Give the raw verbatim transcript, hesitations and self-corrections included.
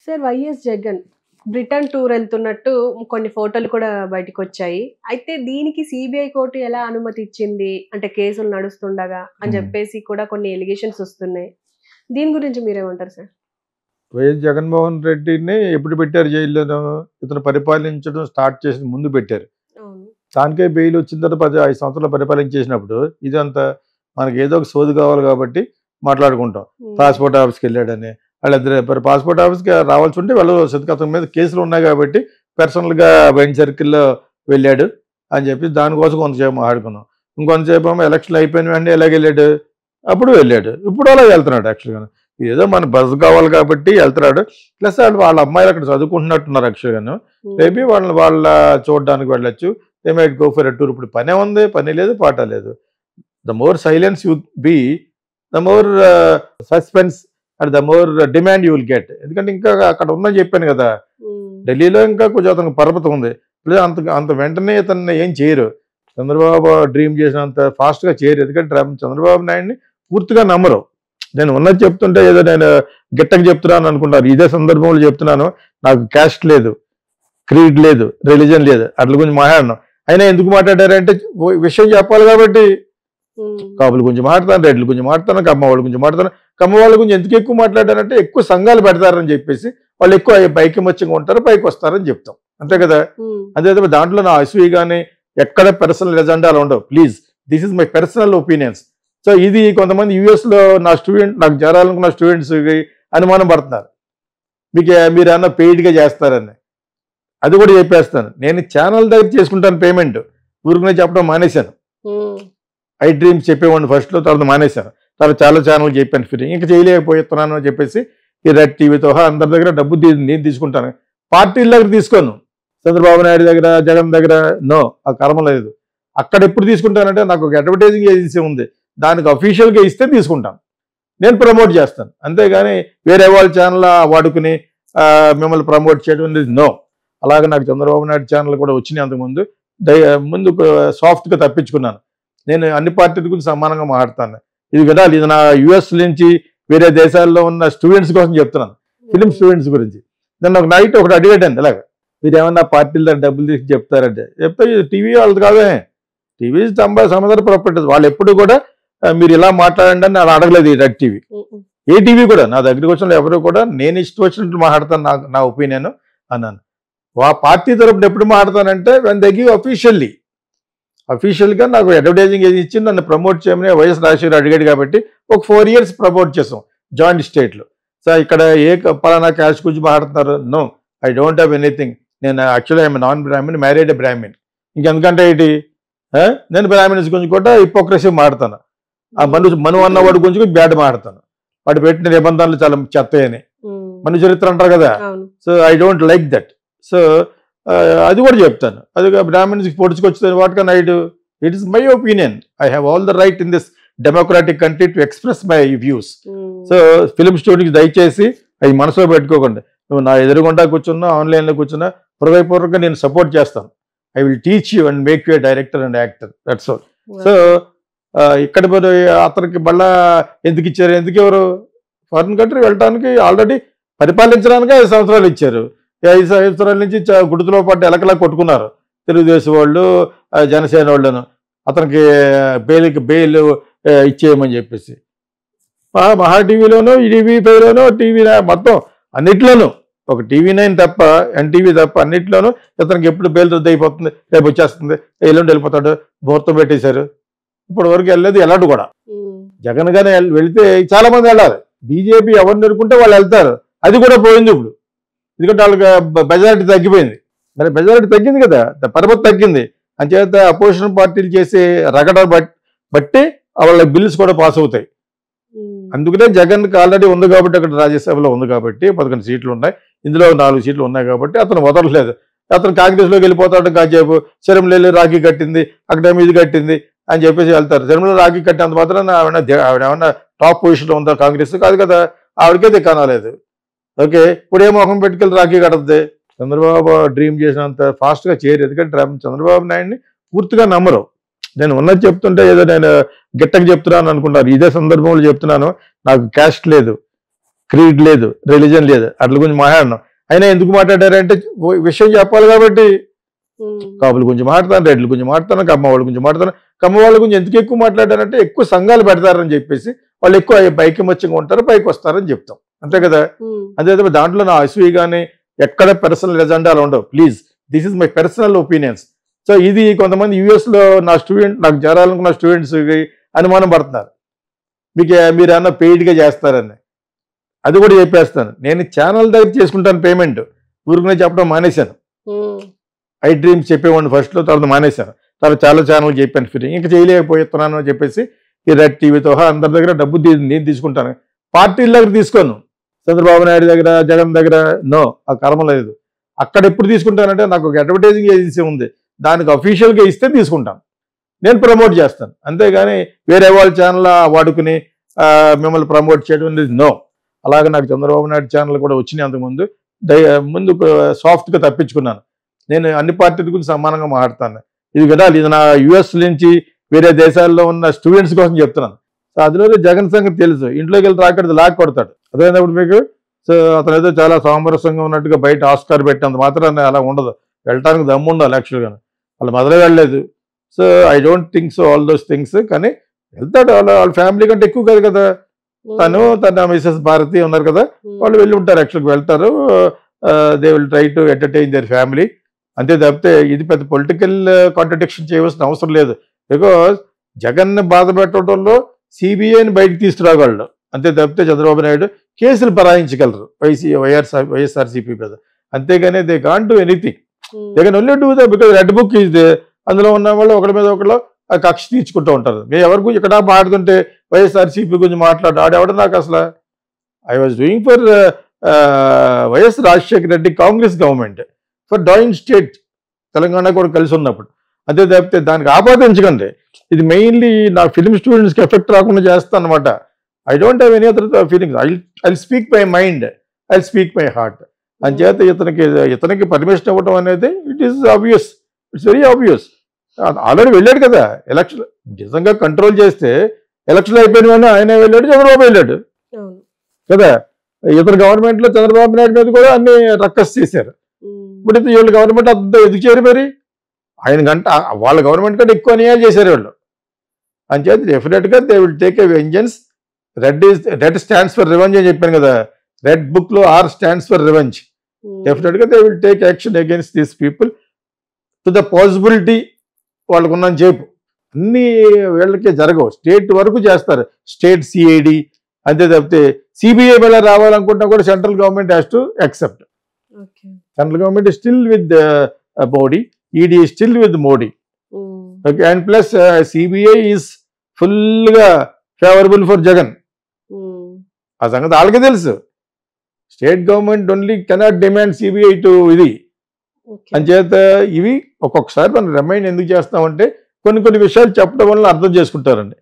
Sir YS Jagan Britain tour వెళ్తున్నట్టు కొన్ని ఫోటోలు కూడా బయటకు వచ్చాయి. అయితే దీనికి సిబిఐ కోర్టు ఎలా అనుమతి ఇచ్చింది అంటే కేసులు నడుస్తుండగా అని చెప్పేసి కూడా కొన్ని ఎలిగేషన్స్ వస్తున్నాయి. దీని గురించి మీరేమంటారు సార్? వైఎస్ జగన్మోహన్ రెడ్డిని ఎప్పుడు పెట్టారు జైల్లోనూ? ఇతను పరిపాలించడం స్టార్ట్ చేసిన ముందు పెట్టారు. దానికే బెయిల్ వచ్చిన తర్వాత పది ఐదు సంవత్సరాలు పరిపాలించేసినప్పుడు ఇదంతా మనకి ఏదో ఒక సోది కావాలి కాబట్టి మాట్లాడుకుంటాం. పాస్పోర్ట్ ఆఫీస్కి వెళ్ళాడని వాళ్ళిద్దరు పాస్పోర్ట్ ఆఫీస్కి రావాల్సి ఉంటే వెళ్ళవలసి, అతని మీద కేసులు ఉన్నాయి కాబట్టి పర్సనల్గా వైన్ సర్కిల్లో వెళ్ళాడు అని చెప్పి దానికోసం కొంతసేపు మాట్లాడుకున్నాం. ఇంకొంతసేపు ఏమో ఎలక్షన్లు అయిపోయిన వెంటనే ఎలాగ వెళ్ళాడు, అప్పుడు వెళ్ళాడు, ఇప్పుడు అలా వెళ్తున్నాడు. యాక్చువల్గా ఏదో మన బస్ కావాలి కాబట్టి వెళ్తున్నాడు. ప్లస్ వాళ్ళు వాళ్ళ అమ్మాయిలు అక్కడ చదువుకుంటున్నట్టున్నారు. యాక్చువల్గాను మేబీ వాళ్ళని వాళ్ళ చూడడానికి వెళ్ళొచ్చు. They might go for a tour. ఇప్పుడు పనే ఉంది, పని లేదు, పాట లేదు. The more silence you be, the more suspense and the more demand you will get. ఎందుకంటే ఇంకా అక్కడ ఉందని చెప్పాను కదా, ఢిల్లీలో ఇంకా కొంచెం అతనికి పరపతి ఉంది. లేదా అంత అంత వెంటనే అతన్ని ఏం చేయరు. చంద్రబాబు డ్రీమ్ చేసినంత ఫాస్ట్గా చేయరు. ఎందుకంటే చంద్రబాబు నాయుడిని పూర్తిగా నమ్మరు. నేను ఉన్నది చెప్తుంటే ఏదో నేను గిట్టకు చెప్తున్నాను అనుకుంటారు. ఇదే సందర్భంలో చెప్తున్నాను, నాకు క్యాస్ట్ లేదు, క్రీడ్ లేదు, రిలీజన్ లేదు, అట్ల గురించి మాట్లాడను. అయినా ఎందుకు మాట్లాడారంటే విషయం చెప్పాలి కాబట్టి. కాపుల గురించి మాట్లాడతాను, రెడ్ల గురించి మాట్లాడతాను, కమ్మ వాళ్ళ గురించి మాట్లాడతాను. కమ్మ వాళ్ళ గురించి ఎందుకు ఎక్కువ మాట్లాడారంటే ఎక్కువ సంఘాలు పెడతారని చెప్పేసి వాళ్ళు ఎక్కువ ఐకమత్యంగా ఉంటారు, పైకి వస్తారని చెప్తాం, అంతే కదా. అంతే తప్ప దాంట్లో నా అసూయి కానీ ఎక్కడ పర్సనల్ ఎజెండాలు ఉండవు. Please, this is my personal opinions. So ఇది కొంతమంది యూఎస్లో నా స్టూడెంట్, నాకు చేరాలనుకున్న స్టూడెంట్స్కి అనుమానం పడుతున్నారు, మీకు మీరు ఏమన్నా పెయిడ్గా చేస్తారని. అది కూడా చెప్పేస్తాను, నేను ఛానల్ దగ్గర చేసుకుంటాను పేమెంట్. ఊరికనే చెప్పడం మానేశాను. ఐ డ్రీమ్స్ చెప్పేవాడిని ఫస్ట్లో, తర్వాత మానేశాను. తర్వాత చాలా ఛానల్ చెప్పాను ఫ్రీ, ఇంకా చేయలేకపోతున్నాను అని చెప్పేసి ఈ రెడ్ టీవీతో అందరి దగ్గర డబ్బు నేను తీసుకుంటాను. పార్టీల దగ్గర తీసుకోను. చంద్రబాబు నాయుడు దగ్గర, జగన్ దగ్గర నో, ఆ కర్మ లేదు. అక్కడ ఎప్పుడు తీసుకుంటానంటే నాకు ఒక అడ్వర్టైజింగ్ ఏజెన్సీ ఉంది, దానికి అఫీషియల్గా ఇస్తే తీసుకుంటాను, నేను ప్రమోట్ చేస్తాను. అంతేగాని వేరే వాళ్ళ ఛానల్ వాడుకుని మిమ్మల్ని ప్రమోట్ చేయడం అనేది నో. అలాగే నాకు చంద్రబాబు నాయుడు ఛానల్ కూడా వచ్చినాయి అంతకుముందు. దై ముందు సాఫ్ట్గా తప్పించుకున్నాను. నేను అన్ని పార్టీల గురించి సమానంగా మాట్లాడతాను. ఇది వినాలి, ఇది నా యూఎస్ నుంచి వేరే దేశాల్లో ఉన్న స్టూడెంట్స్ కోసం చెప్తున్నాను, ఫిలిం స్టూడెంట్స్ గురించి. నేను ఒక నైట్ ఒకటి అడిగాను, ఇలాగ మీరు ఏమన్నా పార్టీల దగ్గర డబ్బులు తీసి చెప్తారంటే. చెప్తే టీవీ వాళ్ళది కాదే, టీవీ సమాధాన ప్రాపర్టీస్. వాళ్ళు ఎప్పుడు కూడా మీరు ఇలా మాట్లాడండి అని అలా అడగలేదు ఈ రెడ్ టీవీ. ఏ టీవీ కూడా నా దగ్గరికి వచ్చిన ఎవరు కూడా నేను ఇష్టం వచ్చినట్టు మాట్లాడతాను, నా నా ఒపీనియన్ అన్నాను. ఆ పార్టీ తరపున ఎప్పుడు మాట్లాడతానంటే వెన్ దే గివ్ అఫీషియల్లీ, అఫీషియల్గా నాకు అడ్వర్టైజింగ్ ఏది ఇచ్చి నన్ను ప్రమోట్ చేయమని వైఎస్ రాజశేఖర్ అడిగాడు కాబట్టి ఒక ఫోర్ ఇయర్స్ ప్రమోట్ చేసాం జాయింట్ స్టేట్లో. సో ఇక్కడ ఏ పలానా క్యాష్ గురించి మాట్లాడుతున్నారు? No, I don't have anything. నేను actually I'm non Brahmin, married a Brahmin. ఇంకెందుకంటే ఏంటి, నేను బ్రాహ్మిన్స్ గురించి కూడా హిపోక్రసీ మాడతాను. ఆ మను మను అన్నవాడి గురించి బ్యాడ్ మాడతాను. వాడు పెట్టిన నిబంధనలు చాలా చెత్తయని మను చరిత్ర అంటారు కదా. So I don't like that. So అది కూడా చెప్తాను. అది బ్రాహ్మిన్స్కి పొడుచుకొచ్చిన వాటికన్నా I do, it is my opinion. I have all the right in this democratic country to express my views. So film students దయచేసి అవి మనసులో పెట్టుకోకండి. నువ్వు నా ఎదురుగుండా కూర్చున్నా, ఆన్లైన్లో కూర్చున్నా హృదయపూర్వకంగా నేను సపోర్ట్ చేస్తాను. I will teach you and make you a director and actor, that's all. So ఇక్కడ మరి అతనికి మళ్ళా ఎందుకు ఇచ్చారు, ఎందుకు ఎవరు ఫారిన్ కంట్రీ వెళ్ళడానికి ఆల్రెడీ పరిపాలించడానికి ఐదు సంవత్సరాలు ఇచ్చారు. ఐదు సంవత్సరాల నుంచి గుడితో పాటు ఎలకలా కొట్టుకున్నారు తెలుగుదేశం వాళ్ళు, జనసేన వాళ్ళను. అతనికి బెయిల్కి బెయిల్ ఇచ్చేయమని చెప్పేసి మహా టీవీలోనూ, టీవీ ఫైవ్లోనూ, టీవీ మొత్తం అన్నిట్లోనూ, ఒక టీవీ నైన్ తప్ప, ఎన్టీవీ తప్ప అన్నిట్లోనూ ఇతనికి ఎప్పుడు బెయిల్ రద్దు అయిపోతుంది, రేపు వచ్చేస్తుంది, ఎల్లుండి వెళ్ళిపోతాడు, ముహూర్తం పెట్టేశారు. ఇప్పటి వరకు వెళ్ళలేదు, వెళ్ళడు కూడా. జగన్ గానే వెళితే చాలా మంది వెళ్ళాలి. బీజేపీ ఎవరిని ఎదుర్కొంటే వాళ్ళు వెళ్తారు, అది కూడా పోయింది ఇప్పుడు. ఎందుకంటే వాళ్ళకి మెజారిటీ తగ్గిపోయింది. మరి మెజారిటీ తగ్గింది కదా, పరపతి తగ్గింది. అంచేత అపోజిషన్ పార్టీలు చేసే రగడ బట్టి వాళ్ళ బిల్స్ కూడా పాస్ అవుతాయి. అందుకనే జగన్కి ఆల్రెడీ ఉంది కాబట్టి, అక్కడ రాజ్యసభలో ఉంది కాబట్టి పదకొండు సీట్లు ఉన్నాయి, ఇందులో నాలుగు సీట్లు ఉన్నాయి కాబట్టి అతను వదలలేదు. అతను కాంగ్రెస్లోకి వెళ్ళిపోతాడు. కాసేపు శరంలో రాఖీ కట్టింది, అక్కడేమో ఇది కట్టింది అని చెప్పేసి వెళ్తారు. శరంలో రాఖీ కట్టినంత మాత్రం ఆవిడ ఆవిడ ఏమన్నా టాప్ పొజిషన్లో ఉందా కాంగ్రెస్? కాదు కదా, ఆవిడకైతే కానాలేదు. ఓకే, ఇప్పుడు ఏ మొహం పెట్టుకెళ్ళి రాఖీ కట్టద్ది. చంద్రబాబు డ్రీమ్ చేసినంత ఫాస్ట్గా చేయరు. ఎందుకంటే చంద్రబాబు నాయుడిని పూర్తిగా నమ్మరు. నేను ఉన్నది చెప్తుంటే ఏదో నేను గిట్టకు చెప్తున్నాను అనుకుంటారు. ఇదే సందర్భంలో చెప్తున్నాను, నాకు క్యాస్ట్ లేదు, క్రీడ్ లేదు, రిలీజన్ లేదు, అట్ల గురించి మాట్లాడినాం. అయినా ఎందుకు మాట్లాడారంటే విషయం చెప్పాలి కాబట్టి. కాపుల గురించి మాట్లాడతాను, రెడ్ల గురించి మాట్లాడతాను, కమ్మ వాళ్ళ గురించి మాట్లాడతాను. కమ్మ వాళ్ళ గురించి ఎందుకు ఎక్కువ మాట్లాడారంటే ఎక్కువ సంఘాలు పెడతారని చెప్పేసి వాళ్ళు ఎక్కువ పైకిమత్యంగా ఉంటారు, పైకి వస్తారని చెప్తాం, అంతే కదా. అదే దాంట్లో నా అసూయి కానీ ఎక్కడ పర్సనల్ ఎజెండాలు ఉండవు. Please, this is my personal opinions. So ఇది కొంతమంది యూఎస్ లో నా స్టూడెంట్, నాకు చేరాలనుకున్న స్టూడెంట్స్ అనుమానం పడుతున్నారు, మీకు మీరు ఏమన్నా పెయిడ్గా చేస్తారని. అది కూడా చెప్పేస్తాను, నేను ఛానల్ దగ్గర చేసుకుంటాను పేమెంట్, ఊరికనే చెప్పడం మానేశాను. ఐ డ్రీమ్స్ చెప్పేవాడిని ఫస్ట్లో, తర్వాత మానేశాను. తర్వాత చాలా ఛానల్ చెప్పాను ఫ్రీ, ఇంకా చేయలేకపోతున్నాను అని చెప్పేసి ఈ రెడ్ టీవీతో అందరి దగ్గర డబ్బు నేను తీసుకుంటాను. పార్టీల దగ్గర తీసుకోను, చంద్రబాబు నాయుడు దగ్గర, జగన్ దగ్గర నో, ఆ కర్మ లేదు. అక్కడ ఎప్పుడు తీసుకుంటానంటే నాకు ఒక అడ్వర్టైజింగ్ ఏజెన్సీ ఉంది, దానికి అఫీషియల్గా ఇస్తే తీసుకుంటాను, నేను ప్రమోట్ చేస్తాను. అంతేగాని వేరే వాళ్ళ ఛానల్ వాడుకుని మిమ్మల్ని ప్రమోట్ చేయడం అనేది నో. అలాగే నాకు చంద్రబాబు నాయుడు ఛానల్ కూడా వచ్చినాయి అంతకుముందు, దై ముందు సాఫ్ట్గా తప్పించుకున్నాను. నేను అన్ని పార్టీల గురించి సమానంగా మాట్లాడతాను. ఇది వినాలి, ఇది నా యుఎస్ నుంచి వేరే దేశాల్లో ఉన్న స్టూడెంట్స్ కోసం చెప్తున్నాను. సో అందులో జగన్ సంగతి తెలుసు, ఇంట్లోకి వెళ్ళి రాకూడదు, లాక్ కొడతాడు, అదేనప్పుడు మీకు. సో అతను ఏదో చాలా సామరస్యంగా ఉన్నట్టుగా బయట ఆస్కార్ పెట్టినంత మాత్రాన్ని అలా ఉండదు, వెళ్ళటానికి దమ్ము ఉండాలి యాక్చువల్గా. వాళ్ళు మొదలే వెళ్ళలేదు. So I don't think so all those things. కానీ వెళ్తాడు, వాళ్ళ వాళ్ళ ఫ్యామిలీ కంటే ఎక్కువ కాదు కదా, తను తన మిసెస్ భారతి ఉన్నారు కదా, వాళ్ళు వెళ్ళి ఉంటారు, యాక్చువల్గా వెళ్తారు. They will try to entertain their family, అంతే తప్పితే ఇది పెద్ద పొలిటికల్ కాంట్రడిక్షన్ చేయవలసిన అవసరం లేదు. బికాజ్ జగన్ని బాధ పెట్టడంలో సిబిఐని బయటకు తీసుకురాగలడు, అంతే తప్పితే చంద్రబాబు నాయుడు కేసులు బరాయించగలరు వైసీ వైఎస్ఆర్ వైఎస్ఆర్సీపీ మీద. అంతేగాని they can't do anything, they can only do the because red book is they. అందులో ఉన్న వాళ్ళు ఒకరి మీద ఒకళ్ళు ఆ కక్ష తీర్చుకుంటూ ఉంటారు. మేము ఎవరి గురించి ఇక్కడ మాట్లాడుతుంటే వైఎస్ఆర్సీపీ గురించి మాట్లాడు ఆడేవాడు నాకు అసలు. I was doing for YS Rajasekhara Reddy Congress government, for doing state, Telangana కూడా కలిసి ఉన్నప్పుడు. అదే తప్పితే దానికి ఆపాదించకండి. ఇది మెయిన్లీ నా ఫిల్మ్ స్టూడెంట్స్కి ఎఫెక్ట్ రాకుండా చేస్తాను అనమాట. I don't have any other feelings. I I speak my mind, I speak my heart. అంచేత ఇతనికి ఇతనికి పర్మిషన్ ఇవ్వడం అనేది it is obvious, it's very obvious. Already వెళ్ళాడు కదా ఎలక్షన్, నిజంగా కంట్రోల్ చేస్తే ఎలక్షన్ అయిపోయిన వెంటనే ఆయన వెళ్ళాడు, చంద్రబాబు వెళ్ళాడు కదా. ఇతర గవర్నమెంట్లో చంద్రబాబు నాయుడు మీద కూడా అన్ని రక్కస్ చేశారు. ఇప్పుడు ఇది వీళ్ళ గవర్నమెంట్ అంత ఎదుగు చేయరు, మరి ఆయన గంట వాళ్ళ గవర్నమెంట్ కంటే ఎక్కువ అన్యాయాలు చేశారు వాళ్ళు. అంచేత డెఫినెట్గా they will take a vengeance. Red is red stands for revenge అని చెప్పాను కదా, రెడ్ బుక్ లో ఆర్ స్టాండ్స్ ఫర్ రివెంజ్. డెఫినెట్గా they will take action against these people to the possibility. వాళ్ళకున్న చేపు అన్ని వీళ్ళకే జరగవు, స్టేట్ వరకు చేస్తారు, స్టేట్ సిఐడి. అంతే తప్పితే సిబిఐ మీద రావాలనుకుంటున్నా కూడా central government has to accept. Central government is still with uh, uh, Modi, E D is still with Modi. Mm. Okay, and plus uh, C B I is full గా favorable for Jagan. ఆ సంగతి వాళ్ళకే తెలుసు. State government only cannot demand CBI to ఇది. అంచేత ఇవి ఒక్కొక్కసారి మనం రిమైండ్ ఎందుకు చేస్తామంటే కొన్ని కొన్ని విషయాలు చెప్పడం వల్ల అర్థం చేసుకుంటారండి.